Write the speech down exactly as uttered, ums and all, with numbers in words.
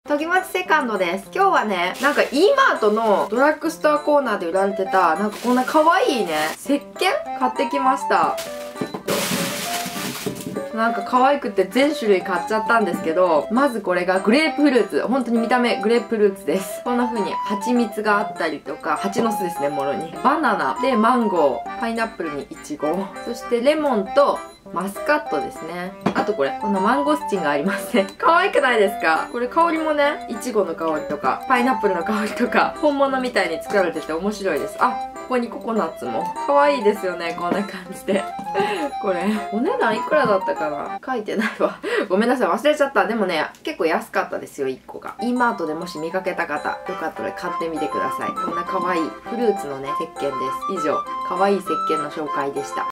とぎまちセカンドです。今日はね、なんか E マートのドラッグストアコーナーで売られてた、なんかこんな可愛いね、石鹸買ってきました。なんか可愛くて全種類買っちゃったんですけど、まずこれがグレープフルーツ。本当に見た目グレープフルーツです。こんな風に蜂蜜があったりとか、蜂の巣ですね、もろに。バナナでマンゴー、パイナップルにイチゴ、そしてレモンとマスカットですね。あとこれ、このマンゴスチンがありますね。可愛くないですか？これ香りもね、イチゴの香りとか、パイナップルの香りとか、本物みたいに作られてて面白いです。あ、ここにココナッツも。可愛いですよね、こんな感じで。これ、お値段いくらだったかな？書いてないわ。ごめんなさい、忘れちゃった。でもね、結構安かったですよ、いっこが。E マートでもし見かけた方、よかったら買ってみてください。こんな可愛いフルーツのね、石鹸です。以上、可愛い石鹸の紹介でした。